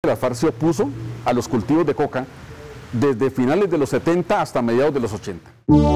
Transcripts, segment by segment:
La FARC se opuso a los cultivos de coca desde finales de los 70 hasta mediados de los 80.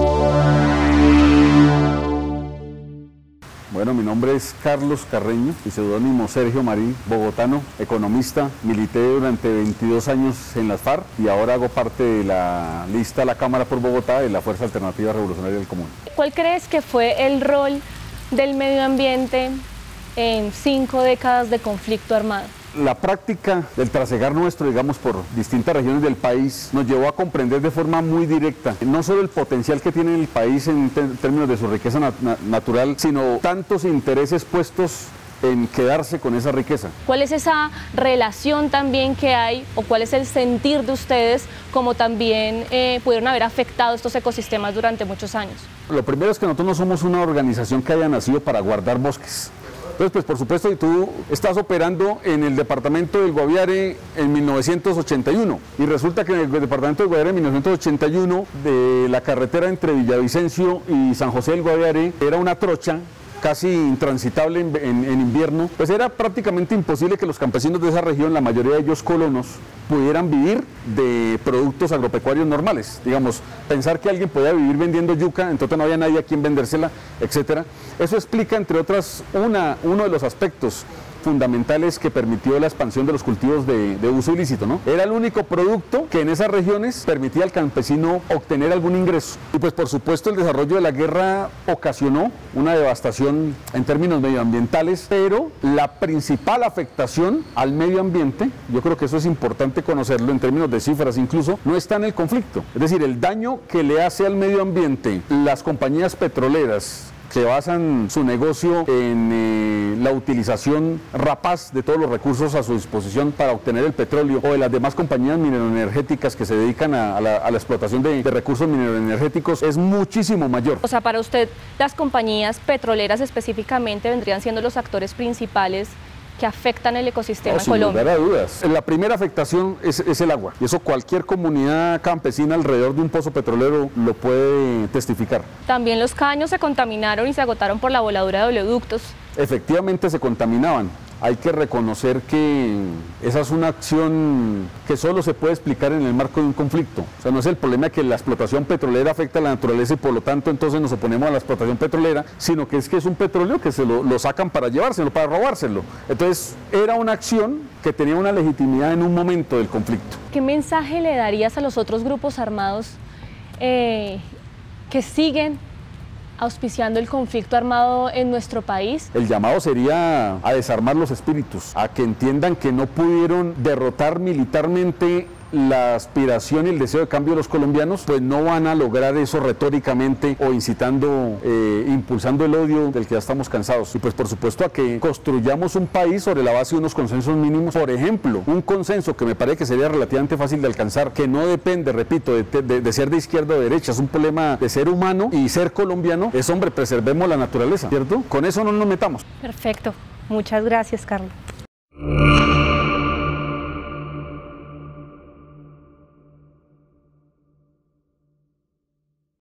Bueno, mi nombre es Carlos Carreño, mi seudónimo Sergio Marín, bogotano, economista, milité durante 22 años en las FARC y ahora hago parte de la lista a la Cámara por Bogotá de la Fuerza Alternativa Revolucionaria del Común. ¿Cuál crees que fue el rol del medio ambiente en 5 décadas de conflicto armado? La práctica del trasegar nuestro, digamos, por distintas regiones del país nos llevó a comprender de forma muy directa no solo el potencial que tiene el país en términos de su riqueza natural, sino tantos intereses puestos en quedarse con esa riqueza. ¿Cuál es esa relación también que hay o cuál es el sentir de ustedes como también pudieron haber afectado estos ecosistemas durante muchos años? Lo primero es que nosotros no somos una organización que haya nacido para guardar bosques. Entonces, pues por supuesto, si tú estás operando en el departamento del Guaviare en 1981 y resulta que en el departamento del Guaviare en 1981 de la carretera entre Villavicencio y San José del Guaviare era una trocha casi intransitable en invierno, pues era prácticamente imposible que los campesinos de esa región, la mayoría de ellos colonos, pudieran vivir de productos agropecuarios normales. Digamos, pensar que alguien podía vivir vendiendo yuca, entonces no había nadie a quien vendérsela, etcétera. Eso explica, entre otras, uno de los aspectos fundamentales que permitió la expansión de los cultivos de uso ilícito, ¿no? Era el único producto que en esas regiones permitía al campesino obtener algún ingreso. Y pues por supuesto el desarrollo de la guerra ocasionó una devastación en términos medioambientales, pero la principal afectación al medio ambiente, yo creo que eso es importante conocerlo en términos de cifras incluso, no está en el conflicto. Es decir, el daño que le hace al medio ambiente las compañías petroleras que basan su negocio en la utilización rapaz de todos los recursos a su disposición para obtener el petróleo, o de las demás compañías mineroenergéticas que se dedican a la explotación de recursos mineroenergéticos, es muchísimo mayor. O sea, para usted, las compañías petroleras específicamente vendrían siendo los actores principales que afectan el ecosistema en Colombia. Sin lugar a dudas. La primera afectación es el agua, y eso cualquier comunidad campesina alrededor de un pozo petrolero lo puede testificar. También los caños se contaminaron y se agotaron por la voladura de oleoductos. Efectivamente se contaminaban. Hay que reconocer que esa es una acción que solo se puede explicar en el marco de un conflicto. O sea, no es el problema que la explotación petrolera afecta a la naturaleza y por lo tanto entonces nos oponemos a la explotación petrolera, sino que es un petróleo que se lo sacan para llevárselo, para robárselo. Entonces era una acción que tenía una legitimidad en un momento del conflicto. ¿Qué mensaje le darías a los otros grupos armados que siguen auspiciando el conflicto armado en nuestro país? El llamado sería a desarmar los espíritus, a que entiendan que no pudieron derrotar militarmente la aspiración y el deseo de cambio de los colombianos, pues no van a lograr eso retóricamente o incitando, impulsando el odio del que ya estamos cansados. Y pues por supuesto a que construyamos un país sobre la base de unos consensos mínimos. Por ejemplo, un consenso que me parece que sería relativamente fácil de alcanzar, que no depende, repito, de ser de izquierda o de derecha, es un problema de ser humano y ser colombiano, es hombre, preservemos la naturaleza, ¿cierto? Con eso no nos metamos. Perfecto. Muchas gracias, Carlos.